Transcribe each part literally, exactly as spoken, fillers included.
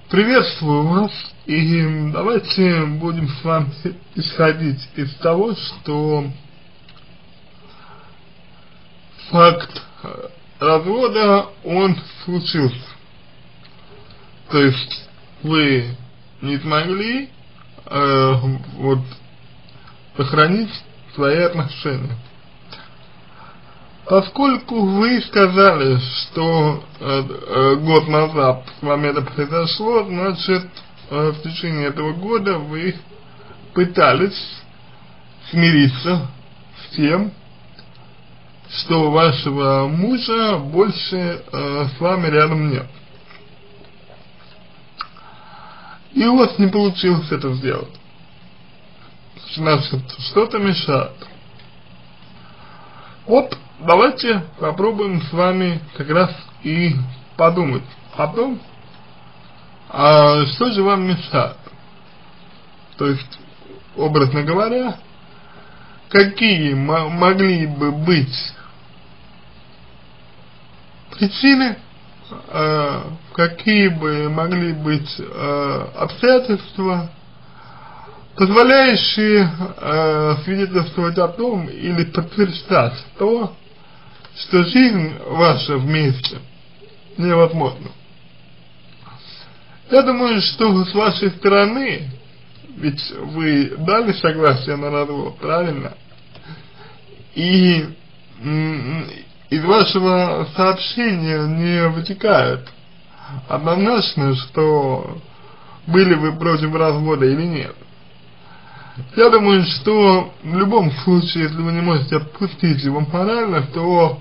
Приветствую вас, и давайте будем с вами исходить из того, что факт развода, он случился. То есть вы не смогли э, вот сохранить свои отношения. Поскольку вы сказали, что э, э, год назад с вами это произошло, значит, э, в течение этого года вы пытались смириться с тем, что вашего мужа больше э, с вами рядом нет. И у вас не получилось это сделать. Значит, что-то мешает. Вот, давайте попробуем с вами как раз и подумать о том, а что же вам мешает. То есть, образно говоря, какие могли бы быть причины, э, какие бы могли быть э, обстоятельства, позволяющие э, свидетельствовать о том или подтверждать то, что жизнь ваша вместе невозможна. Я думаю, что с вашей стороны, ведь вы дали согласие на развод, правильно? И из вашего сообщения не вытекает однозначно, что были вы против развода или нет. Я думаю, что в любом случае, если вы не можете отпустить его морально, то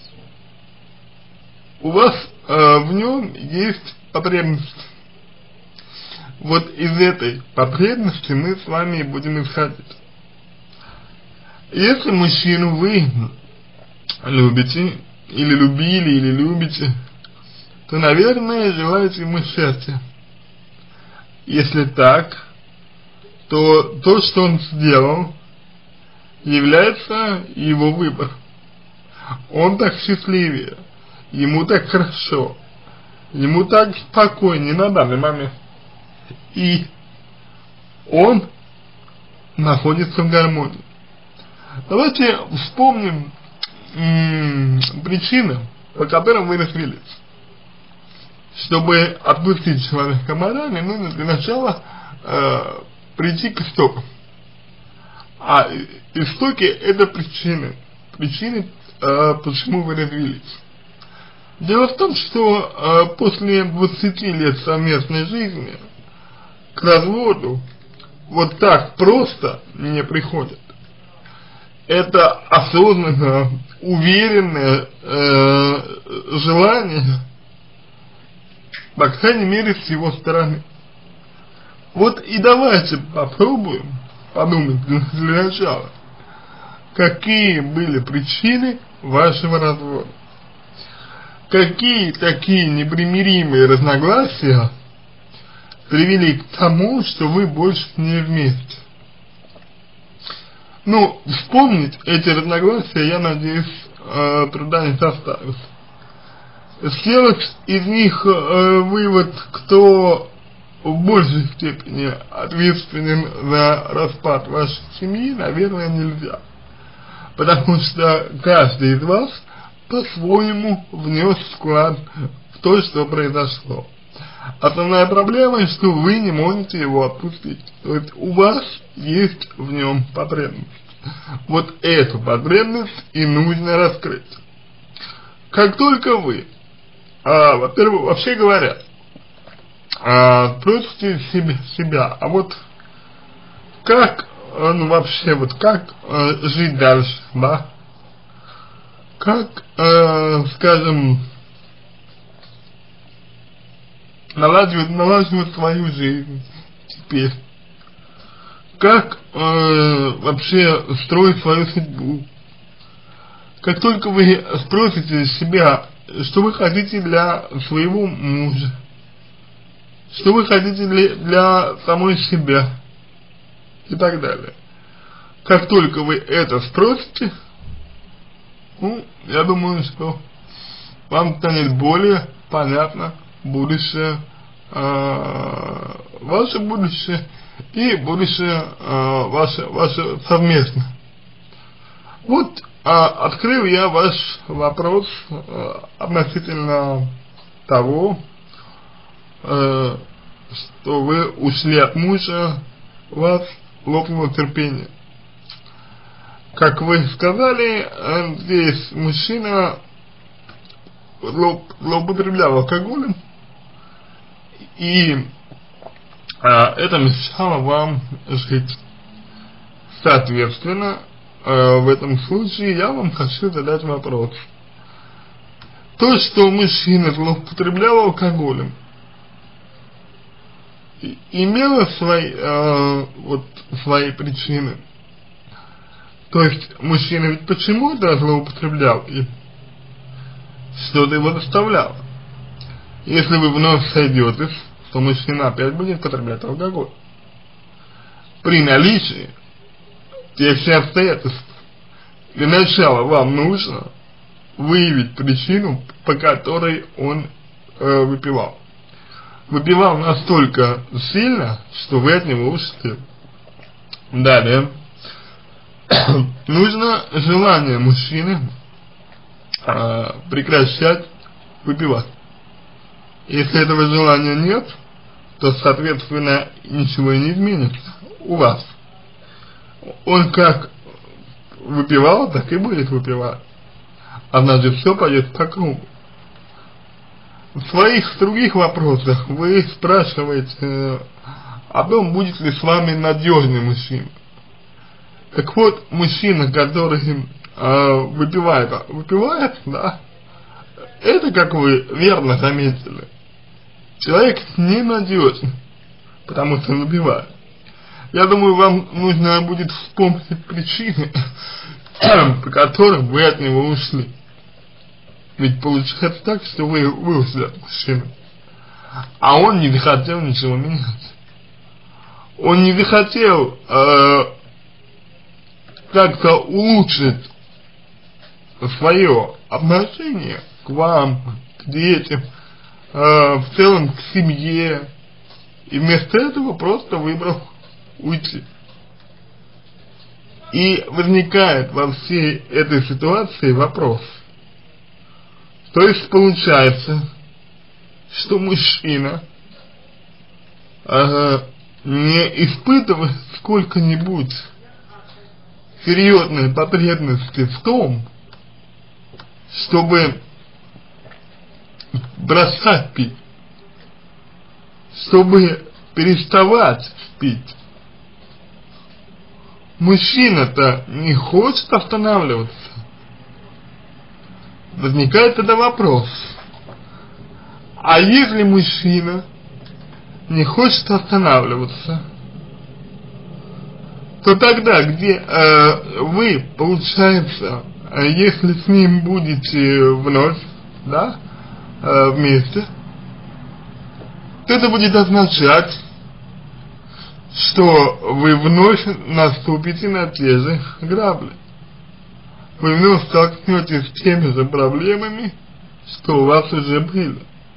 у вас э, в нем есть потребность. Вот из этой потребности мы с вами будем исходить. Если мужчину вы любите, или любили, или любите, то, наверное, желаете ему счастья. Если так, то то, что он сделал, является его выбором. Он так счастливее, ему так хорошо, ему так спокойнее на данный момент. И он находится в гармонии. Давайте вспомним м- причины, по которым вы развелись. Чтобы отпустить человека морально, нужно для начала э, прийти к истокам. А истоки — это причины. Причины, э, почему вы развелись. Дело в том, что э, после двадцати лет совместной жизни к разводу вот так просто не приходит. Это осознанно, уверенное э, желание, по крайней мере, с его стороны. Вот и давайте попробуем подумать для начала, какие были причины вашего развода. Какие такие непримиримые разногласия привели к тому, что вы больше не вместе. Ну, вспомнить эти разногласия, я надеюсь, э, труда не составит. Сделать из них э, вывод, кто в большей степени ответственен за распад вашей семьи, наверное, нельзя. Потому что каждый из вас по-своему внес вклад в то, что произошло. Основная проблема, что вы не можете его отпустить. То есть у вас есть в нем потребность. Вот эту потребность и нужно раскрыть. Как только вы, а, во-первых, вообще говоря, а, спросите себе, себя, а вот как, ну вообще, вот как а, жить дальше, да? Как, а, скажем, налаживать, налаживать свою жизнь теперь. Как э, вообще строить свою судьбу. Как только вы спросите себя, что вы хотите для своего мужа, что вы хотите для, для самой себя и так далее. Как только вы это спросите, ну, я думаю, что вам станет более понятно будущее э, ваше будущее и будущее э, ваше, ваше совместно. Вот э, открыл я ваш вопрос э, относительно того, э, что вы ушли от мужа, у вас лопнуло терпение. Как вы сказали, э, здесь мужчина злоупотреблял алкоголем, и а, это мешало вам жить. Соответственно, а, в этом случае я вам хочу задать вопрос. То, что мужчина злоупотреблял алкоголем, имело свои, а, вот, свои причины. То есть мужчина ведь почему-то злоупотреблял и что-то его заставляло. Если вы вновь сойдетесь, то мужчина опять будет потреблять алкоголь. При наличии тех же обстоятельств. Для начала вам нужно выявить причину, по которой он э, выпивал. Выпивал настолько сильно, что вы от него ушли. Далее. Нужно желание мужчины э, прекращать выпивать. Если этого желания нет, то, соответственно, ничего и не изменится у вас. Он как выпивал, так и будет выпивать. А значит, все пойдет по кругу. В своих других вопросах вы спрашиваете э, о том, будет ли с вами надежный мужчина. Так вот, мужчина, который э, выпивает, выпивает, да, это, как вы верно заметили, человек ненадежный, потому что он выпивает. Я думаю, вам нужно будет вспомнить причины, по которым вы от него ушли. Ведь получается так, что вы, вы ушли от мужчины, а он не захотел ничего менять. Он не захотел э, как-то улучшить свое отношение к вам, к детям, э, в целом к семье, и вместо этого просто выбрал уйти. И возникает во всей этой ситуации вопрос. То есть получается, что мужчина э, не испытывает сколько-нибудь серьезной потребности в том, чтобы бросать пить, чтобы переставать пить. Мужчина-то не хочет останавливаться. Возникает тогда вопрос: а если мужчина не хочет останавливаться, то тогда, где э, вы, получается, если с ним будете вновь, да, э, вместе, то это будет означать, что вы вновь наступите на те же грабли. Вы вновь столкнетесь с теми же проблемами, что у вас уже были.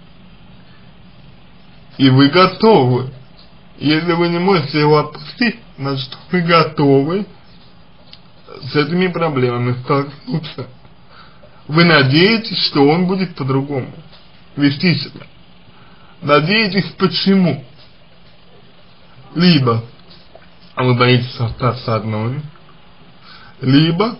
И вы готовы. Если вы не можете его отпустить, значит, вы готовы с этими проблемами столкнуться. Вы надеетесь, что он будет по-другому вести себя. Надеетесь почему? Либо вы боитесь остаться одной, либо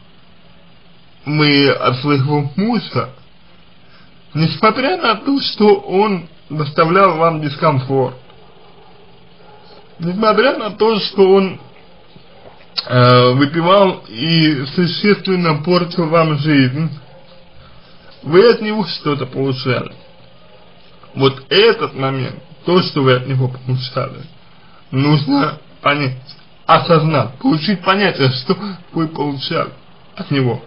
вы от своего мужа, несмотря на то, что он доставлял вам дискомфорт, несмотря на то, что он э, выпивал и существенно портил вам жизнь, вы от него что-то получали. Вот этот момент, то, что вы от него получали, нужно понять, осознать, получить понятие, что вы получали от него.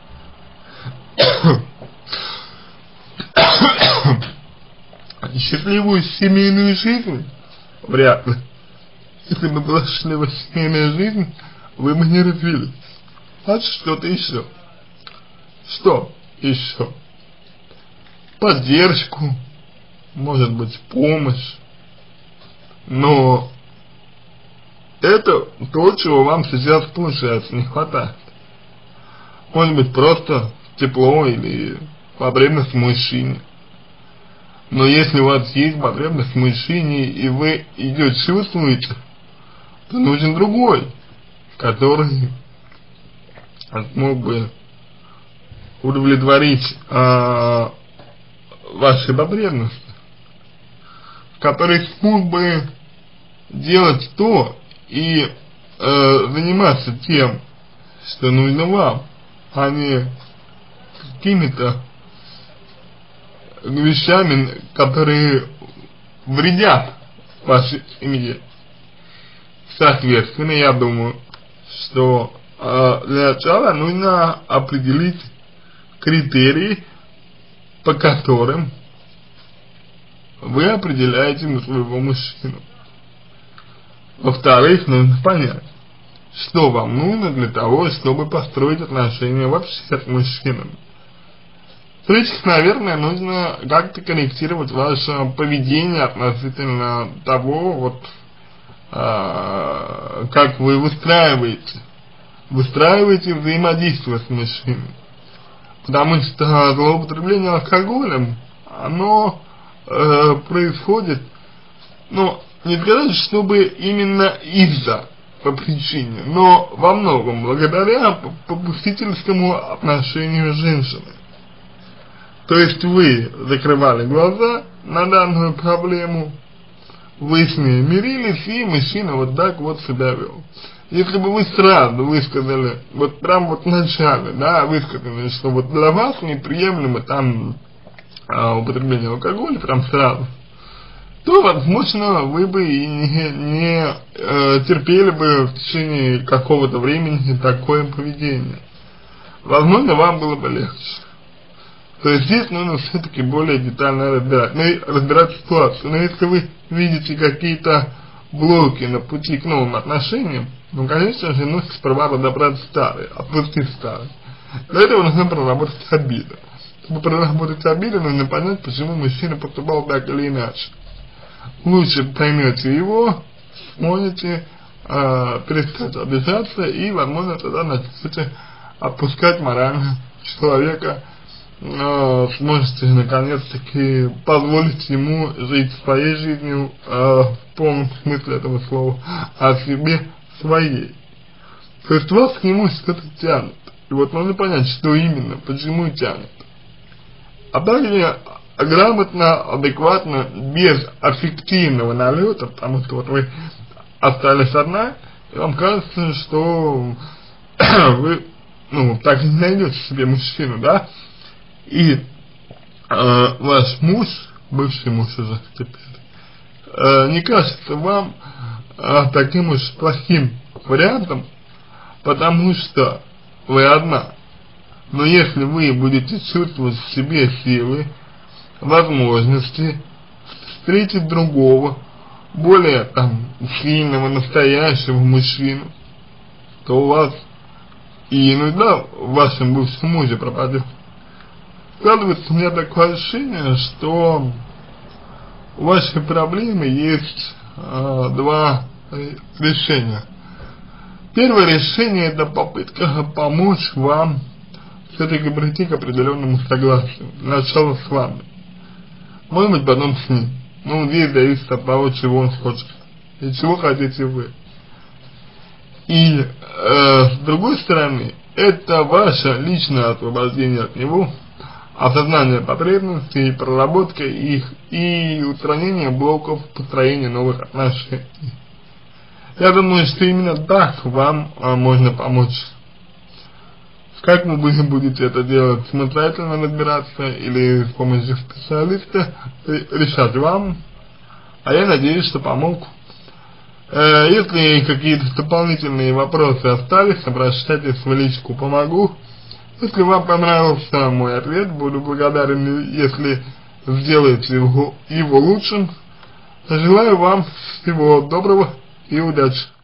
Счастливую семейную жизнь вряд ли. Если бы была счастливая семейная жизнь, вы бы не развились. Значит, что-то еще. Что еще? Поддержку, может быть помощь, но это то, чего вам сейчас, получается, не хватает. Может быть просто тепло или потребность в мужчине. Но если у вас есть потребность в мужчине, и вы ее чувствуете, то нужен другой, который смог бы удовлетворить э, ваши потребности, который смог бы делать то и э, заниматься тем, что нужно вам, а не какими-то вещами, которые вредят вашей семье. Соответственно, я думаю, что э, для начала нужно определить критерии, по которым вы определяете своего мужчину. Во-вторых, нужно понять, что вам нужно для того, чтобы построить отношения вообще с мужчинами. В-третьих, наверное, нужно как-то корректировать ваше поведение относительно того, вот, э, как вы выстраиваете, выстраиваете взаимодействие с мужчиной. Потому что злоупотребление алкоголем, оно э, происходит, ну, не сказать, чтобы именно из-за, по причине, но во многом благодаря попустительскому отношению женщины. То есть вы закрывали глаза на данную проблему, вы с ней мирились, и мужчина вот так вот себя вел. Если бы вы сразу высказали, вот прям вот в начале, да, высказали, что вот для вас неприемлемо там а, употребление алкоголя, прям сразу, то, возможно, вы бы и не, не э, терпели бы в течение какого-то времени такое поведение. Возможно, вам было бы легче. То есть здесь нужно все-таки более детально разбирать, ну, разбирать ситуацию. Но если вы видите какие-то блоки на пути к новым отношениям, ну, конечно же, нужно сперва разобрать старые, отпустить старые. Для этого нужно проработать обиду. Чтобы проработать обиду, нужно понять, почему мужчина поступал так или иначе. Лучше поймете его, сможете э, перестать обижаться и, возможно, тогда начнете отпускать морально человека, э, сможете наконец-таки позволить ему жить своей жизнью э, в полном смысле этого слова, а себе своей. То есть вас к нему что-то тянет. И вот нужно понять, что именно, почему тянет. А также грамотно, адекватно, без аффективного налета, потому что вот вы остались одна, и вам кажется, что вы, ну, так и не найдете себе мужчину, да, и э, ваш муж, бывший муж уже теперь, э, не кажется вам э, таким уж плохим вариантом, потому что вы одна. Но если вы будете чувствовать в себе силы, возможности встретить другого, более там сильного, настоящего мужчину, то у вас и иногда в вашем бывшем муже пропадет. Складывается у меня такое ощущение, что у вашей проблемы есть э, два решения. Первое решение — это попытка помочь вам все-таки прийти к определенному согласию. Сначала с вами. Может быть, потом с ним. Ну, здесь зависит от того, чего он хочет. И чего хотите вы. И э, с другой стороны, это ваше личное освобождение от него, осознание потребностей, проработка их и устранение блоков построения новых отношений. Я думаю, что именно так вам а, можно помочь. Как вы будете это делать, самостоятельно разбираться или с помощью специалиста, решать вам. А я надеюсь, что помог. Э, если какие-то дополнительные вопросы остались, обращайтесь в личку «Помогу». Если вам понравился мой ответ, буду благодарен, если сделаете его, его лучшим. Желаю вам всего доброго и удачи.